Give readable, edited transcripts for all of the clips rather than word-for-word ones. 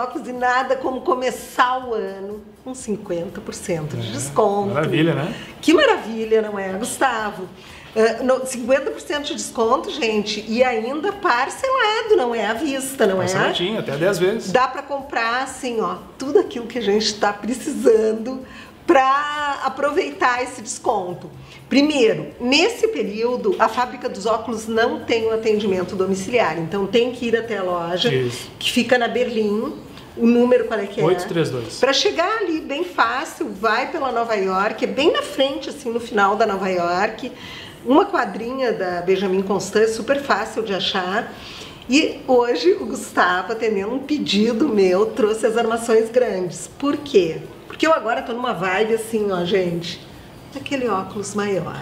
óculos e nada como começar o ano com 50% de desconto. Maravilha, né? Que maravilha, não é, Gustavo? 50% de desconto, gente, e ainda parcelado, não é à vista, não é? Parceladinho, até 10 vezes. Dá para comprar, assim, ó, tudo aquilo que a gente está precisando para aproveitar esse desconto. Primeiro, nesse período, a Fábrica dos Óculos não tem o atendimento domiciliar, então tem que ir até a loja, que fica na Berlim. O número qual é que é? 832. Para chegar ali bem fácil, vai pela Nova York, é bem na frente, assim, no final da Nova York. Uma quadrinha da Benjamin Constant, super fácil de achar. E hoje o Gustavo, atendendo um pedido meu, trouxe as armações grandes. Por quê? Porque eu agora tô numa vibe assim, ó, gente, aquele óculos maior.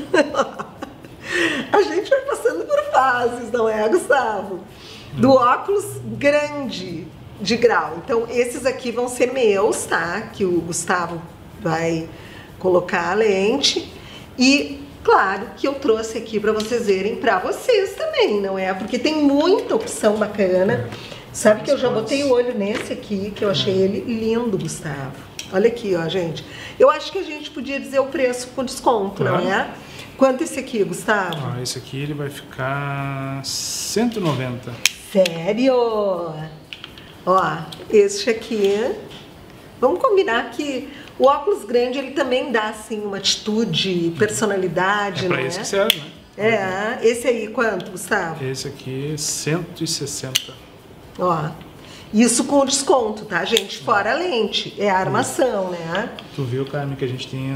A gente vai passando por fases, não é, Gustavo? Do óculos grande de grau. Então, esses aqui vão ser meus, tá? Que o Gustavo vai colocar a lente. E claro que eu trouxe aqui para vocês verem para vocês também, não é? Porque tem muita opção bacana. Sabe que eu já botei o olho nesse aqui, que eu achei ele lindo, Gustavo. Olha aqui, ó, gente. Eu acho que a gente podia dizer o preço com desconto, não é? Quanto esse aqui, Gustavo? Ah, esse aqui ele vai ficar 190. Sério? Ó, este aqui... Vamos combinar que o óculos grande, ele também dá, assim, uma atitude, personalidade, é não pra é? isso que serve, né? Esse aí, quanto, Gustavo? Esse aqui, 160. Ó, isso com desconto, tá, gente? Fora a lente, é a armação, né? Tu viu, Carmen, que a gente tem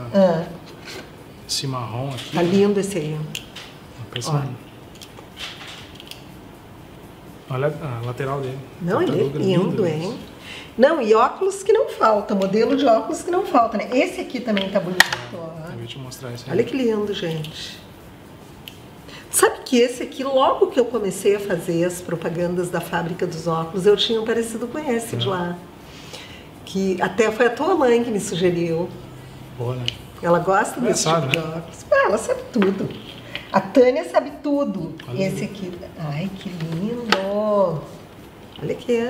esse marrom aqui? Tá lindo esse aí. Olha a lateral dele. Não, ele é lindo, hein? Não, e óculos que não falta, modelo de óculos que não falta, né? Esse aqui também tá bonito, ó. Eu vou te mostrar esse aí. Olha que lindo, gente. Sabe que esse aqui, logo que eu comecei a fazer as propagandas da Fábrica dos Óculos, eu tinha um parecido com esse de lá. Que até foi a tua mãe que me sugeriu. Boa, né? Ela gosta desse tipo de óculos. Ah, ela sabe tudo. A Tânia sabe tudo. Olha esse aqui. Ai, que lindo. Olha aqui,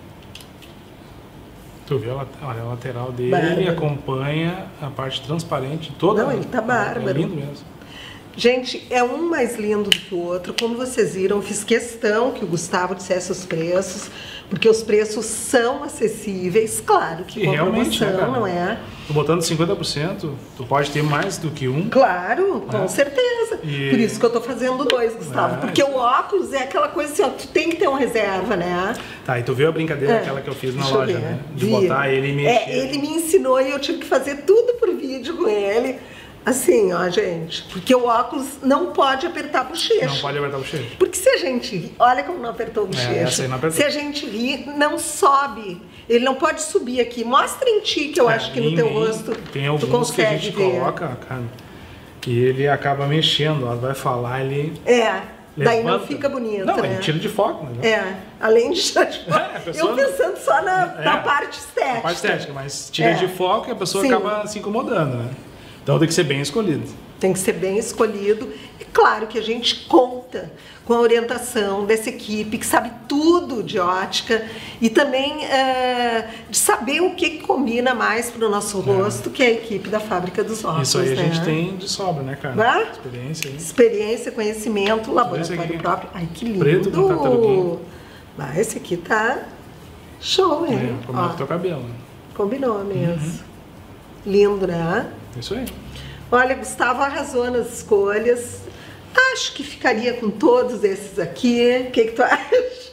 Tu viu olha, a lateral dele, ele acompanha a parte transparente toda. Não, ele tá bárbaro. É lindo mesmo. Gente, é um mais lindo do que o outro. Como vocês viram, eu fiz questão que o Gustavo dissesse os preços, porque os preços são acessíveis, claro que com promoção, né, não é? Tu botando 50%, tu pode ter mais do que um. Claro, com certeza. Por isso que eu tô fazendo dois, Gustavo. Porque o óculos é aquela coisa assim, ó, tu tem que ter uma reserva, né? Tá, e tu viu a brincadeira aquela que eu fiz na loja, né? De botar ele e mexer. Ele me ensinou e eu tive que fazer tudo por vídeo com ele. Assim, ó, gente, porque o óculos não pode apertar a bochecha. Não pode apertar a bochecha. Porque se a gente ri, olha como não apertou a bochecha. Essa aí não apertou. Se a gente ri, não sobe. Ele não pode subir aqui. Mostra em ti, que eu acho que no teu rosto tem alguns que a gente coloca, cara, e ele acaba mexendo. Ó, vai falar, ele... daí não fica bonito, não, né? ele tira de foco, né? Além de tirar de foco. Eu pensando só na parte estética. Na parte estética, mas tira de foco e a pessoa acaba se incomodando, né? Então tem que ser bem escolhido. Tem que ser bem escolhido. E claro que a gente conta com a orientação dessa equipe que sabe tudo de ótica e também de saber o que combina mais para o nosso rosto, que é a equipe da Fábrica dos Óculos. Isso aí a gente tem de sobra, né, cara? Experiência. Experiência, conhecimento, laboratório próprio. Ai, que lindo! Preto com tartaruguinha. Esse aqui tá show, hein? Combinou com o teu cabelo. Combinou mesmo. Lindo, né? Isso aí. Olha, Gustavo arrasou nas escolhas. Acho que ficaria com todos esses aqui. O que tu acha?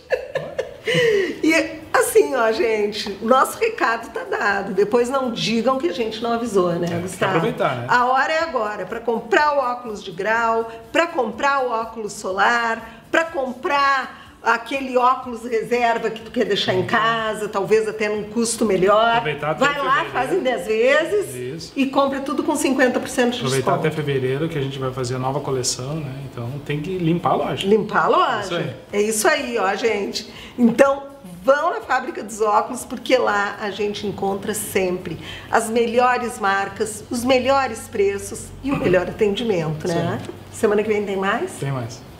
E assim, ó, gente, o nosso recado tá dado. Depois não digam que a gente não avisou, né, Gustavo? Aproveitar, né? A hora é agora, para comprar o óculos de grau, para comprar o óculos solar, para comprar aquele óculos reserva que tu quer deixar em casa, talvez até num custo melhor. Vai lá, faz em 10 vezes e compra tudo com 50% de desconto. Aproveitar até fevereiro, que a gente vai fazer a nova coleção, né? Então tem que limpar a loja. Limpar a loja. É isso aí, ó, gente. Então, vão na Fábrica dos Óculos, porque lá a gente encontra sempre as melhores marcas, os melhores preços e o melhor atendimento, né? Semana que vem tem mais? Tem mais.